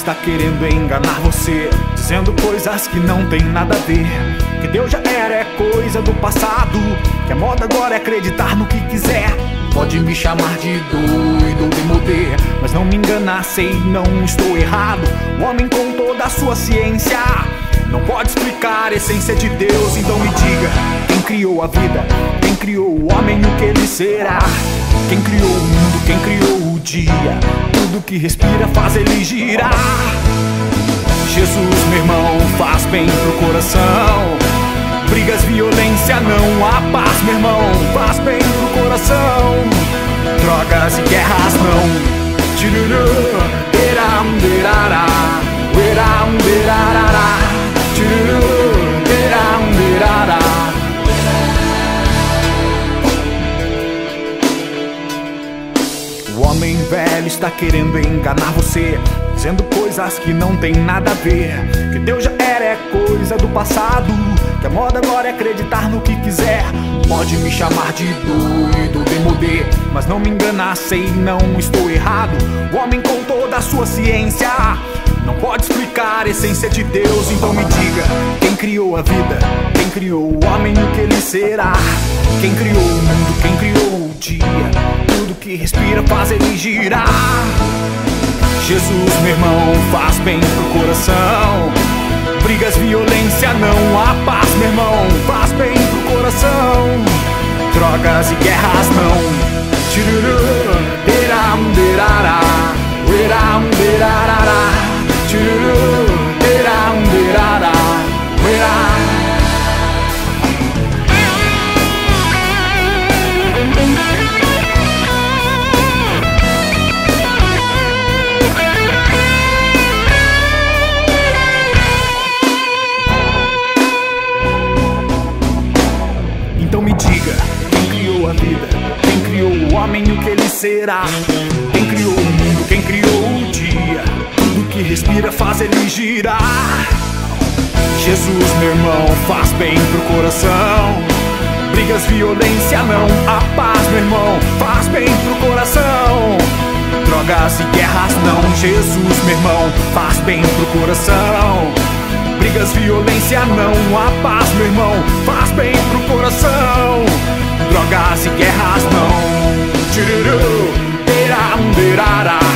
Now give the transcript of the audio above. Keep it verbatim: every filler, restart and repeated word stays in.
está querendo enganar você, dizendo coisas que não tem nada a ver. Que Deus já era é coisa do passado, que a moda agora é acreditar no que quiser. Pode me chamar de doido ou demodê, mas não me engana, sei, não estou errado. O homem com toda a sua ciência não pode explicar a essência de Deus. Então me diga, quem criou a vida? Quem criou o homem e o que ele será? Quem criou o mundo? Quem criou o dia? Tudo que respira faz ele girar. Jesus, meu irmão, faz bem pro coração. Brigas, violência, não há paz, meu irmão, faz bem pro coração. Drogas e guerras não. Tiruru, eram, derará, eram, derará, tiruru, eram, derará. O homem velho está querendo enganar você, dizendo coisas que não tem nada a ver. Que Deus já era é coisa do passado, que a moda agora é acreditar no que quiser. Pode me chamar de doido, demodê, mas não me engana, sei, não estou errado. O homem com toda a sua ciência não pode explicar a essência de Deus. Então me diga, quem criou a vida? Quem criou o homem e o que ele será? Quem criou o mundo? Quem criou o dia? Tudo que respira faz ele girar. Jesus, meu irmão, faz bem pro coração. Brigas, violência, não há paz, meu irmão, faz bem pro coração. Drogas e guerras não. Tiruru, eram, derará, eram, derará, tiruru, eram, derará, eram. Então me diga, quem criou a vida? Quem criou o homem e o que ele será? Quem criou o mundo? Quem criou o dia? Tudo que respira faz ele girar. Jesus, meu irmão, faz bem pro coração. Brigas, violência, não há paz, meu irmão, faz bem pro coração. Drogas e guerras não. Jesus, meu irmão, faz bem pro coração. Brigas, violência, não há paz, meu irmão, faz bem pro coração. Drogas e guerras não. Tiruru, eram, derará.